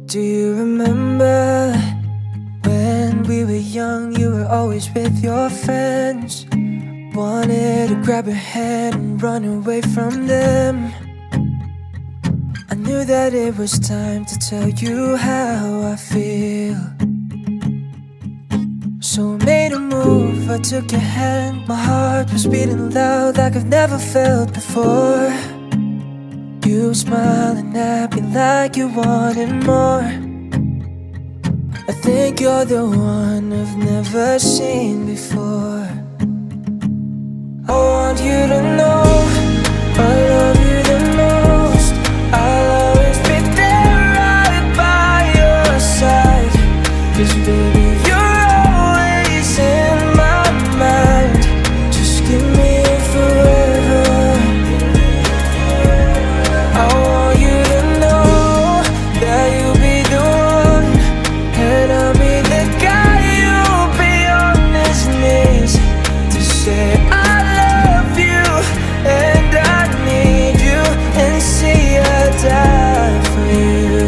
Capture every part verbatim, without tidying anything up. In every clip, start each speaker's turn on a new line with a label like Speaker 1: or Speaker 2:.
Speaker 1: Do you remember when we were young, you were always with your friends? Wanted to grab your hand and run away from them. I knew that it was time to tell you how I feel, so I made a move, I took your hand. My heart was beating loud like I've never felt before. You smiling at me like you wanted more. I think you're the one I've never seen before. I want you to know I love you the most. I'll always be there right by your side, 'cause baby you're always in my mind. Just give me forever. I want you to know that you'll be the one, and I'll be the guy who'll be on his knees to say I love you and I need you, and see I die for you.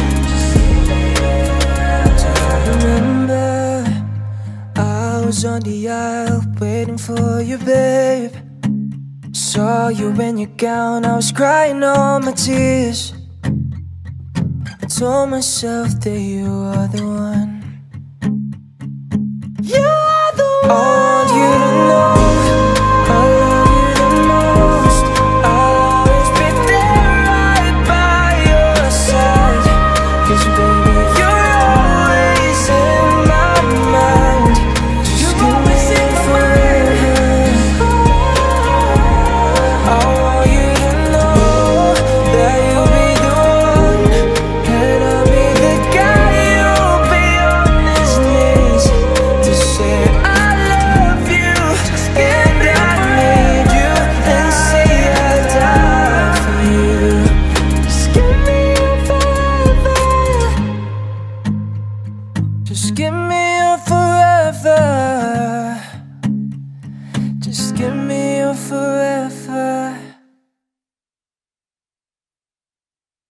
Speaker 1: Do you remember I was on the aisle waiting for you, babe? Saw you in your gown, I was crying all my tears. I told myself that you are the one. You are the one. I want you to know I love you the most. I'll always be there right by your side, 'cause baby you're always in my mind. Just give me forever. I want you to know that you'll be the one, and I'll be the guy who'll be on his knees to say I love you and I need you, and say I die for you. Just give me your forever. Just give me your forever. Just give me your forever.